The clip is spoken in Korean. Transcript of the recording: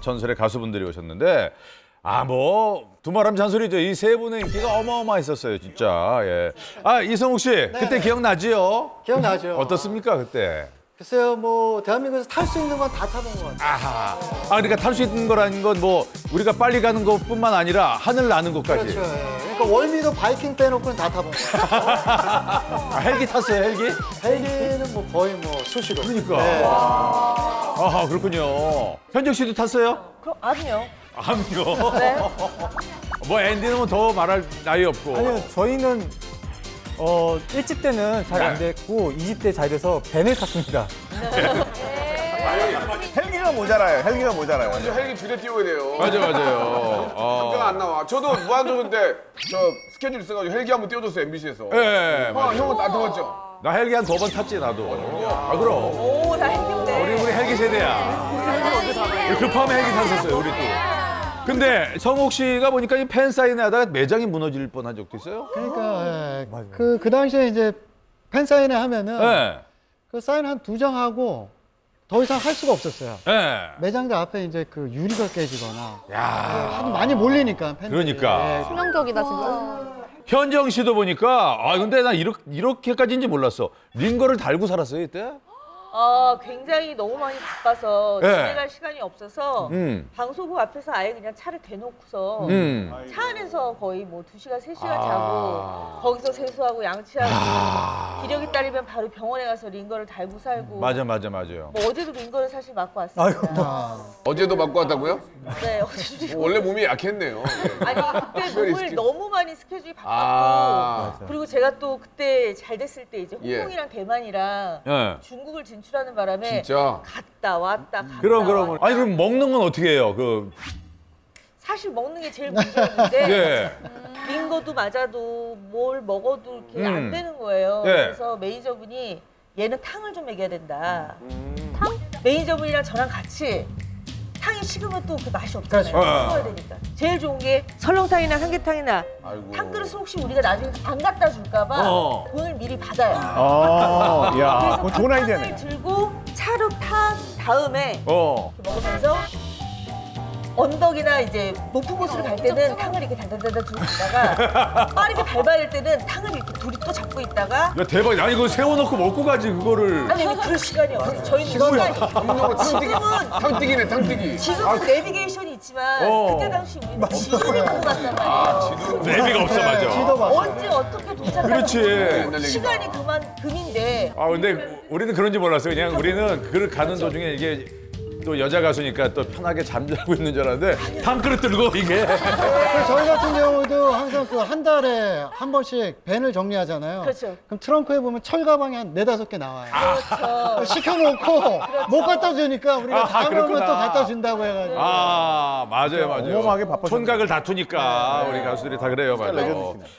전설의 가수분들이 오셨는데 뭐 두말하면 잔소리죠. 이 세 분의 인기가 어마어마했었어요, 진짜. 예. 이성욱 씨, 그때 기억나지요? 기억나죠. 어떻습니까, 그때? 글쎄요, 뭐 대한민국에서 탈 수 있는 건 다 타본 것 같아요. 그러니까 탈 수 있는 거라는 건 뭐 우리가 빨리 가는 것뿐만 아니라 하늘 나는 것까지. 그렇죠. 그러니까 월미도 바이킹 빼놓고는 다 타본 것 같아요. 헬기 탔어요, 헬기? 헬기는 뭐 거의 뭐 수시로. 그러니까. 네. 그렇군요. 현정 씨도 탔어요? 그럼 아니요. 아니요. 네. 뭐 앤디는 뭐 더 말할 나위 없고. 아니요, 저희는 1집 때는 잘 안 됐고 2집 때 잘 돼서 밴을 탔습니다. 헬기가 모자라요. 헬기가 모자라요. 헬기 2대 띄워야 돼요. 맞아요. 당장 안 나와. 저도 무한도전 때 저 스케줄 있어가지고 헬기 한번 띄워줬어요, MBC에서. 예, 형은 안 타봤죠? 나 헬기 한 2번 탔지, 나도. 그럼. 오, 다 헬기인데. 우리 헬기 세대야. 급하면 헬기 탔었어요, 우리 또. 근데 성욱 씨가 보니까 이 팬 사인회 하다가 매장이 무너질 뻔한 적도 있어요? 그러니까 그 당시에 이제 팬 사인회 하면은 네. 그 사인 한 2장 하고 더 이상 할 수가 없었어요. 네. 매장들 앞에 이제 그 유리가 깨지거나 야. 하도 많이 몰리니까 팬들이. 그러니까. 치명적이다 진짜. 현정 씨도 보니까 근데 나 이렇게까지인지 몰랐어. 링거를 달고 살았어요, 이때? 굉장히 너무 많이 바빠서 네. 집에 갈 시간이 없어서 방송국 앞에서 아예 그냥 차를 대놓고서 차 안에서 거의 뭐 2시간, 3시간 자고 거기서 세수하고 양치하고 기력이 딸리면 바로 병원에 가서 링거를 달고 살고 맞아요. 뭐 어제도 링거를 사실 맞고 왔습니다. 어제도 맞고 왔다고요? 네, 어제도 원래 몸이 약했네요. 아니 그때 몸을 너무 많이 스케줄이 바빴고 아. 그리고 제가 또 그때 잘 됐을 때 이제 예. 홍콩이랑 대만이랑 예. 중국을 진출하는 바람에 진짜? 갔다 왔다 그럼. 왔다. 아니, 그럼 먹는 건 어떻게 해요? 사실 먹는 게 제일 문제였는데 예. 링거도 맞아도 뭘 먹어도 이렇게 안 되는 거예요. 예. 그래서 매니저분이 얘는 탕을 좀 먹여야 된다. 탕? 매니저분이랑 저랑 같이 탕이 식으면 또 그 맛이 없잖아요. 그렇죠. 먹어야 되니까. 제일 좋은 게 설렁탕이나 삼계탕이나 아이고. 탕그릇을 혹시 우리가 나중에 안 갖다 줄까 봐 돈을 미리 받아요. 야, 그래서 좋은 그 아이디어네. 탕을 들고 차로 탄 다음에 이렇게 먹으면서 언덕이나 이제 높은 곳으로 갈 때는 탕을 이렇게 달달달달 들고 있다가 빠르게 밟아야 될 때는 탕을 이렇게 둘이 또 잡고 있다가 야, 대박. 아니, 이거 세워놓고 먹고 가지, 그거를. 아니 근데 그럴 시간이 없어요. 저희는 시간이 탕뛰기네, 탕뛰기. 지금은 내비게이션이 있지만 그때 당시 우리는 지도를 보고 갔단 말이에요. 내비가 없어, 맞아. 지도 봤어요. 언제 어떻게 도착할지 그렇지. 모르고 시간이 금인데 근데 우리는 그런지 몰랐어요. 그냥 우리는 그 가는 도중에 이게 또 여자 가수니까 또 편하게 잠자고 있는 줄 알았는데 탕그릇 들고 이게. 그래서 저희 같은 경우도 항상 그 한 달에 한 번씩 밴을 정리하잖아요. 그렇죠. 그럼 트렁크에 보면 철가방이 한 4-5개 나와요. 그렇죠. 시켜놓고 못 갖다 주니까 우리가 다음에 오면 그렇구나. 또 갖다 준다고 해가지고. 맞아요. 어마어마하게 바쁘셨네. 촌각을 다투니까 우리 가수들이 다 그래요, 맞아요.